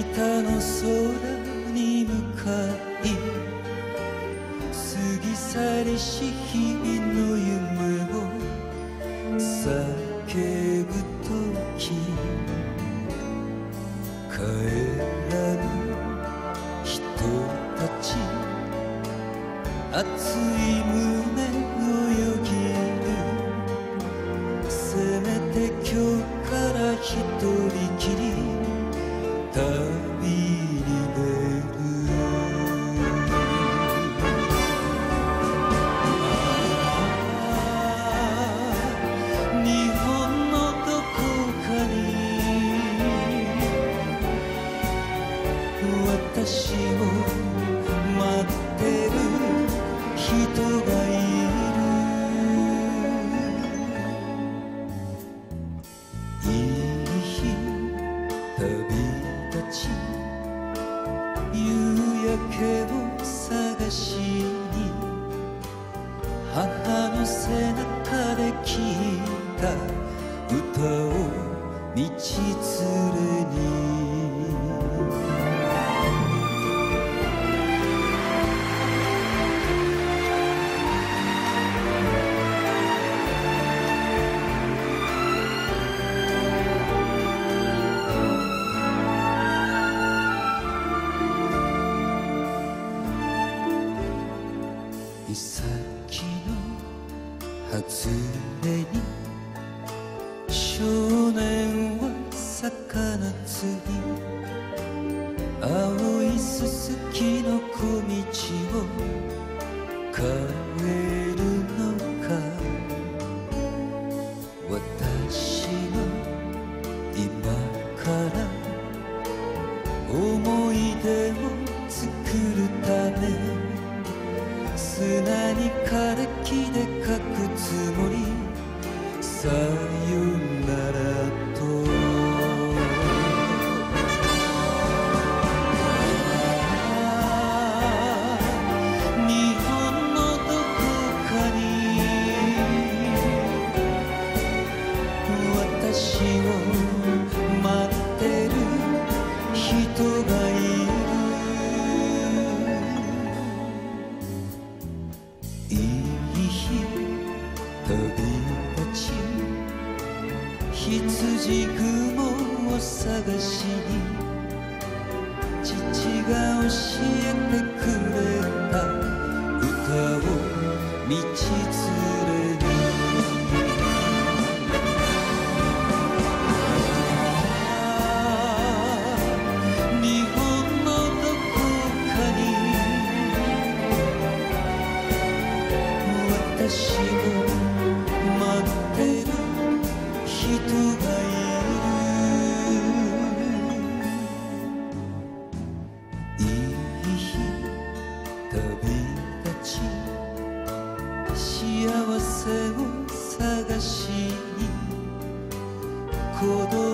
北の空に向かい過ぎ去りし日々の夢を叫ぶ時、帰らぬ人たち、熱い胸をよぎる。せめて今日から一人きり旅に出る。日本のどこかに私を待ってる人がいる。いい日旅立ち、夕焼けを探しに母の背中で聞いた歌を道連れに。岬の外れに少年は魚釣り、青いすすきの小道を帰るのか。私の今から思い出を作るため、砂に枯れ木で書くつもり。さよならと日本のどこかに私を待ってる人がいる。いい日旅立ち、羊雲を探しに父が教えてくれた歌を道連れに。日本のどこかに私を待ってる人がいる。いい日旅立ち、幸せを探しに孤独